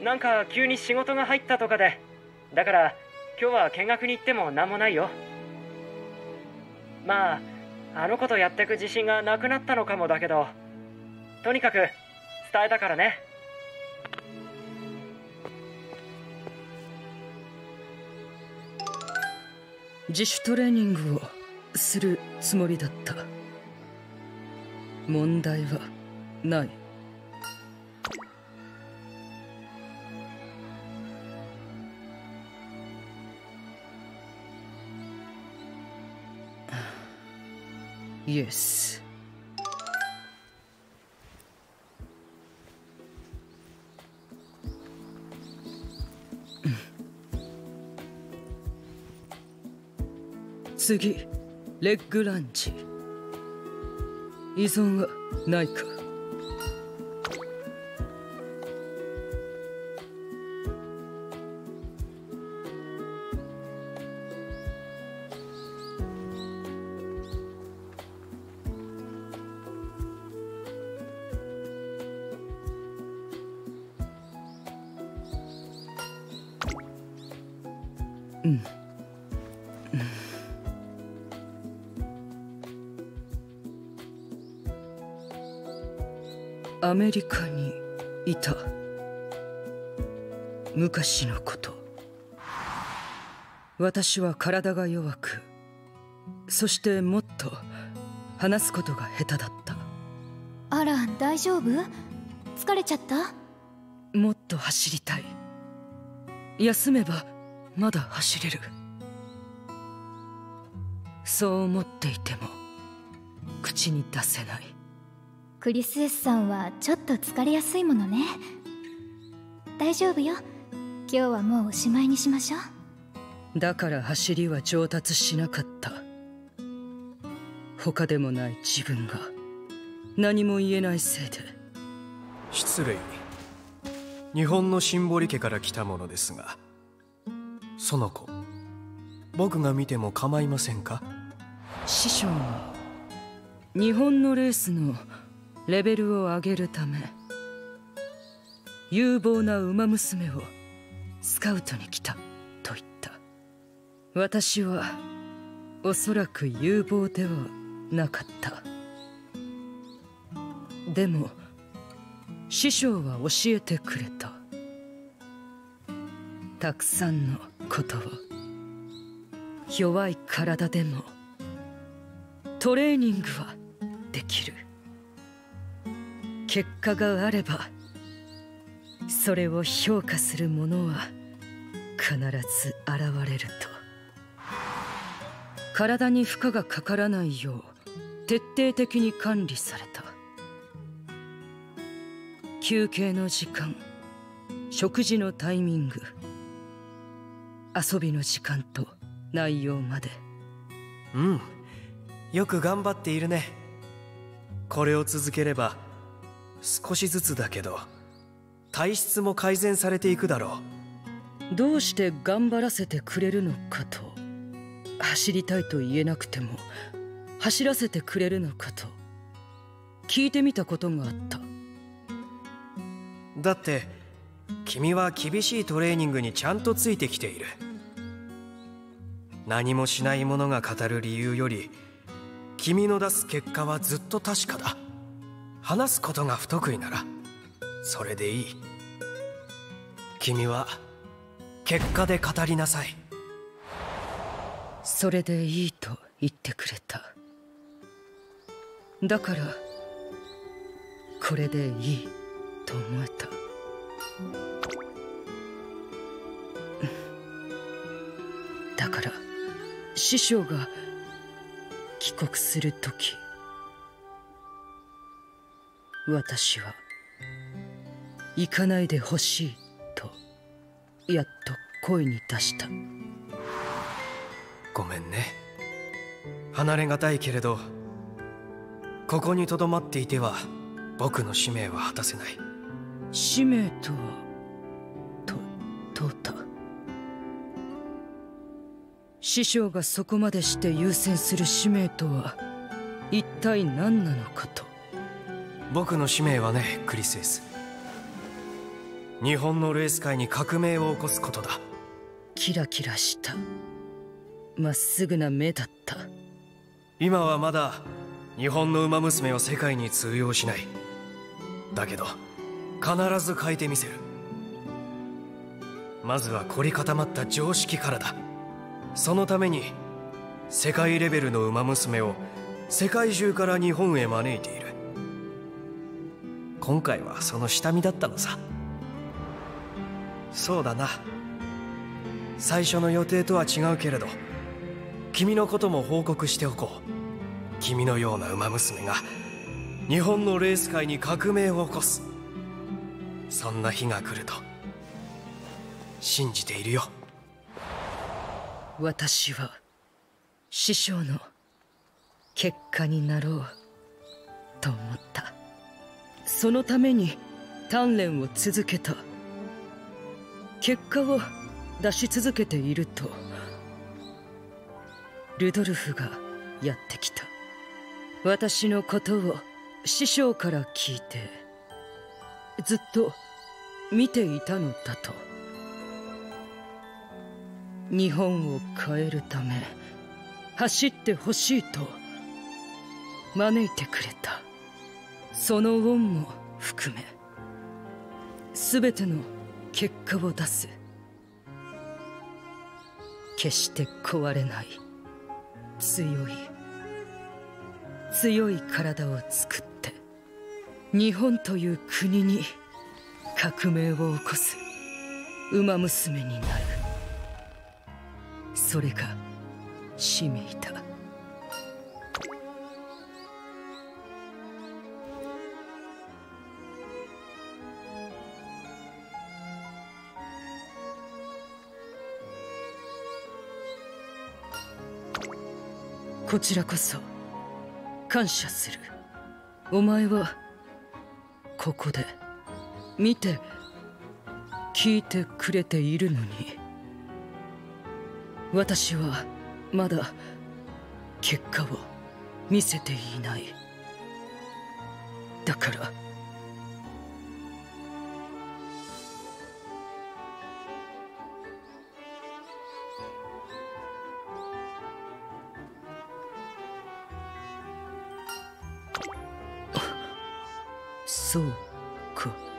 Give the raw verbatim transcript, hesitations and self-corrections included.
なんか急に仕事が入ったとかで。だから今日は見学に行っても何もないよ。まああの子とやってく自信がなくなったのかもだけど、とにかく伝えたからね。 自主トレーニングをするつもりだった。問題はない。イエス。次、レッグランチ。依存はないか？うん。アメリカにいた昔のこと。私は体が弱く、そしてもっと話すことが下手だった。 あら、大丈夫？疲れちゃった？ もっと走りたい。休めばまだ走れる。そう思っていても口に出せない。 クリスエスさんはちょっと疲れやすいものね。大丈夫よ。今日はもうおしまいにしましょう。 だから走りは上達しなかった。他でもない自分が何も言えないせいで。 失礼。日本のシンボリ家から来たものですが、その子、僕が見ても構いませんか？ 師匠は日本のレースのレベルを上げるため、有望な馬娘をスカウトに来たと言った。私はおそらく有望ではなかった。でも師匠は教えてくれた。たくさんのことを。弱い体でもトレーニングはできる。結果があればそれを評価する者は必ず現れると。体に負荷がかからないよう徹底的に管理された。休憩の時間、食事のタイミング、遊びの時間と内容まで。 うん、よく頑張っているね。これを続ければ少しずつだけど体質も改善されていくだろう。どうして頑張らせてくれるのかと。走りたいと言えなくても走らせてくれるのかと聞いてみたことがあった。 だって君は厳しいトレーニングにちゃんとついてきている。何もしない者が語る理由より君の出す結果はずっと確かだ。話すことが不得意ならそれでいい。君は結果で語りなさい。 それでいいと言ってくれた。だからこれでいいと思えた。だから師匠が帰国するとき、私は行かないでほしいとやっと声に出した。 ごめんね。離れがたいけれどここにとどまっていては僕の使命は果たせない。 使命とはと問うた。師匠がそこまでして優先する使命とは一体何なのかと。 僕の使命はね、クリスエス、 日本のレース界に革命を起こすことだ。 キラキラしたまっすぐな目だった。 今はまだ日本の馬娘を世界に通用しない。だけど必ず変えてみせる。まずは凝り固まった常識からだ。そのために世界レベルの馬娘を世界中から日本へ招いている。今回はその下見だったのさ。そうだな、最初の予定とは違うけれど君のことも報告しておこう。君のような馬娘が日本のレース界に革命を起こす、そんな日が来ると信じているよ。 私は師匠の結果になろうと思った。そのために鍛錬を続けた。結果を出し続けているとルドルフがやってきた。私のことを師匠から聞いてずっと見ていたのだと。日本を変えるため走ってほしいと招いてくれた。その恩も含め全ての結果を出す。決して壊れない強い強い体を作って日本という国に革命を起こす馬娘になる。それが使命だ。こちらこそ感謝する。お前はここで見て聞いてくれているのに、私はまだ結果を見せていない。だからそうか。